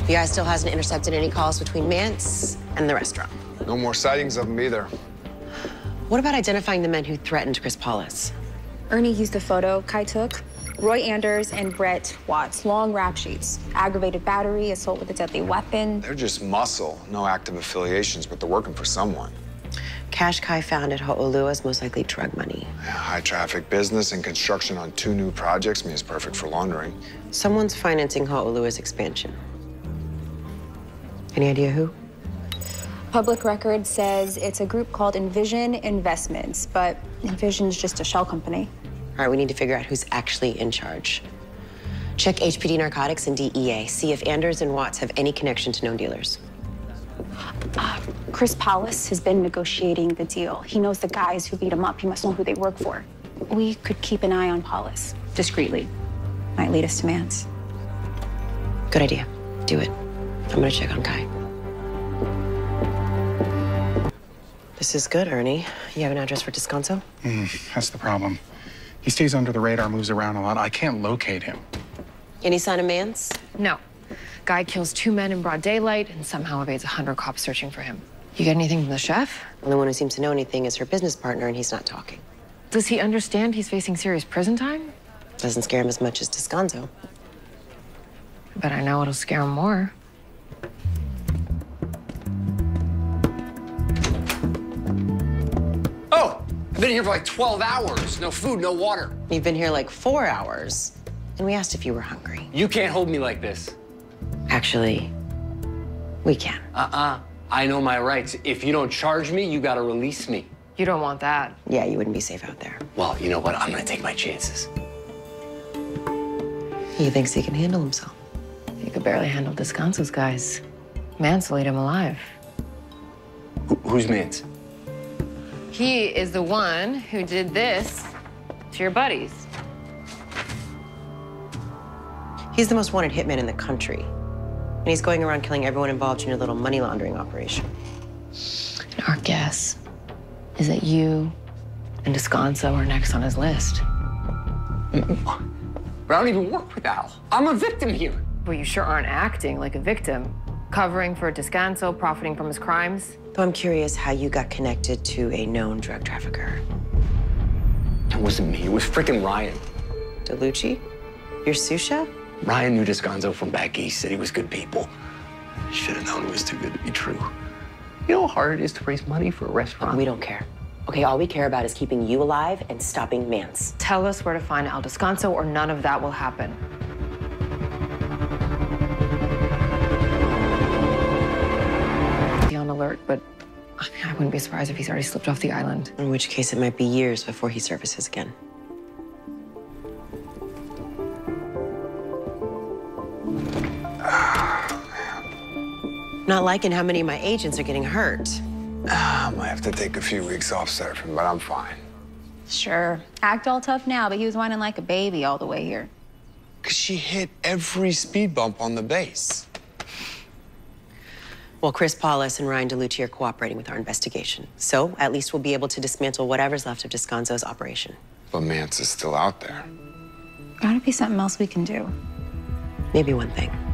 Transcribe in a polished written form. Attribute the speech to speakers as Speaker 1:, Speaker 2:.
Speaker 1: FBI still hasn't intercepted any calls between Mance and the restaurant.
Speaker 2: No more sightings of him either.
Speaker 1: What about identifying the men who threatened Chris Paulus?
Speaker 3: Ernie used a photo Kai took. Roy Anders and Brett Watts, long rap sheets. Aggravated battery, assault with a deadly weapon.
Speaker 2: They're just muscle, no active affiliations, but they're working for someone.
Speaker 1: Cash Kai found at Ho'olua is most likely drug money.
Speaker 2: Yeah, high traffic business and construction on 2 new projects means perfect for laundering.
Speaker 1: Someone's financing Ho'olua's expansion. Any idea who?
Speaker 3: Public record says it's a group called Envision Investments, but Envision's just a shell company.
Speaker 1: All right, we need to figure out who's actually in charge. Check HPD Narcotics and DEA. See if Anders and Watts have any connection to known dealers.
Speaker 3: Chris Paulus has been negotiating the deal. He knows the guys who beat him up. He must know who they work for. We could keep an eye on Paulus, discreetly. Might lead us to Mance.
Speaker 1: Good idea. Do it. I'm gonna check on Kai. This is good, Ernie. You have an address for Descanso?
Speaker 4: That's the problem. He stays under the radar, moves around a lot. I can't locate him.
Speaker 1: Any sign of Mance?
Speaker 5: No. Guy kills 2 men in broad daylight and somehow evades 100 cops searching for him. You get anything from the chef?
Speaker 1: The only one who seems to know anything is her business partner, and he's not talking.
Speaker 5: Does he understand he's facing serious prison time?
Speaker 1: Doesn't scare him as much as Descanso.
Speaker 5: But I know it'll scare him more.
Speaker 6: Oh, I've been here for like 12 hours. No food, no water.
Speaker 1: You've been here like 4 hours, and we asked if you were hungry.
Speaker 6: You can't hold me like this.
Speaker 1: Actually, we can.
Speaker 6: I know my rights. If you don't charge me, you gotta release me.
Speaker 5: You don't want that.
Speaker 1: Yeah, you wouldn't be safe out there.
Speaker 6: Well, you know what? I'm gonna take my chances.
Speaker 1: He thinks he can handle himself.
Speaker 5: He could barely handle Descanso's guys. Mance will eat him alive.
Speaker 6: Who's Mance?
Speaker 5: He is the one who did this to your buddies.
Speaker 1: He's the most wanted hitman in the country. And he's going around killing everyone involved in your little money laundering operation.
Speaker 5: And our guess is that you and Descanso are next on his list.
Speaker 6: But I don't even work with Al. I'm a victim here.
Speaker 5: Well, you sure aren't acting like a victim. Covering for Descanso, profiting from his crimes.
Speaker 1: Though I'm curious how you got connected to a known drug trafficker.
Speaker 6: It wasn't me. It was frickin' Ryan.
Speaker 1: DeLucci? Your sous chef?
Speaker 6: Ryan knew Descanso from back east, said he was good people. Should have known it was too good to be true. You know how hard it is to raise money for a restaurant?
Speaker 1: We don't care. Okay, all we care about is keeping you alive and stopping Mance.
Speaker 5: Tell us where to find Al Descanso or none of that will happen. Be on alert, but I wouldn't be surprised if he's already slipped off the island.
Speaker 1: In which case, it might be years before he surfaces again. Not liking how many of my agents are getting hurt.
Speaker 2: I might have to take a few weeks off surfing, but I'm fine.
Speaker 3: Sure. Act all tough now, but he was whining like a baby all the way here.
Speaker 2: Because she hit every speed bump on the base.
Speaker 1: Well, Chris Paulus and Ryan DeLucci are cooperating with our investigation. So at least we'll be able to dismantle whatever's left of Descanso's operation.
Speaker 2: But Mance is still out there.
Speaker 3: Gotta be something else we can do.
Speaker 1: Maybe one thing.